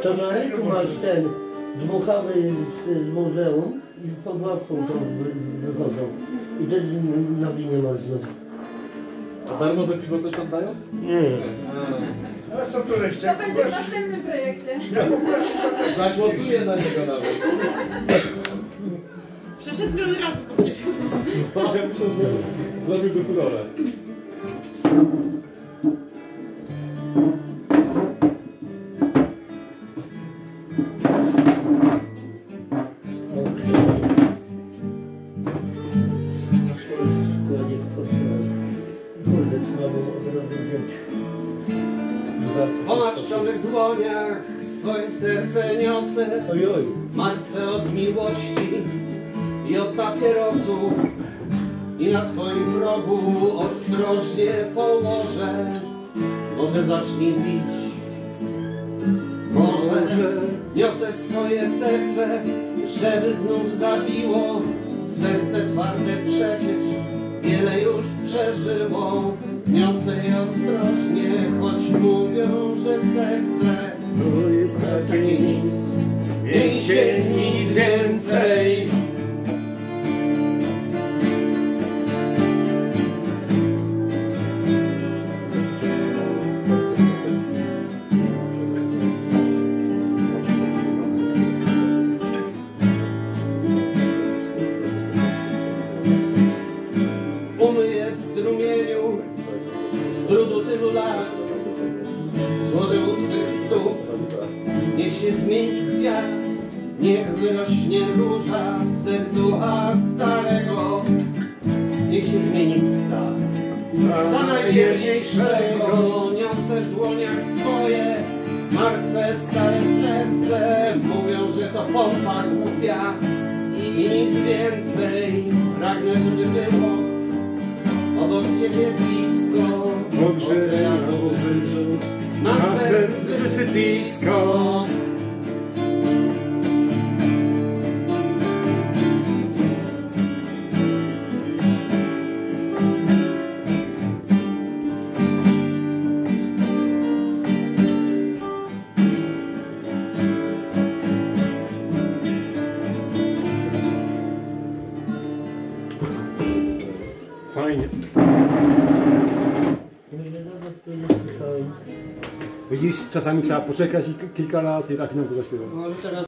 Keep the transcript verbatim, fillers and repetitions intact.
To na rynku masz ten dmuchawy z, z muzeum i pod ławką to wy- wychodzą. I też na winie masz znowu. A darmo to piwo też oddają? Nie. A co tu reszcie? To będzie w następnym projekcie. Ja poproszę sobie. Zagłosuję na niego nawet. Przeszedł mi od razu po mnie. No, ja myślę, że zrobiłby furorę. Kurde, trzeba było od razu wziąć. Po marszczonych dłoniach swoje serce niosę, Ojoj. martwe od miłości i od papierosów, i na twoim progu ostrożnie położę. Może zacznij bić, może niosę swoje serce, żeby znów zabiło. Serce twarde przecież wiele już przeżyło. Niosę je ostrożnie, choć mówią, że serce To jest to jest takie takie nic, nic się nic więcej. Umyję w strumieniu z brudu tylu lat, złożę u twych stóp, niech się zmieni kwiat, niech wyrośnie róża z serducha starego, niech się zmieni psa, za najwierniejszego. Niosę w dłoniach swoje martwe stare serce, mówią, że to pompa głupia i nic więcej. Pragnę, żeby było obok ciebie blisko, Pogrzebia na na sercu sercu wysypisko. Fajnie. Widzisz, czasami trzeba poczekać i kilka lat i rafiną to zaśpiewa. Może teraz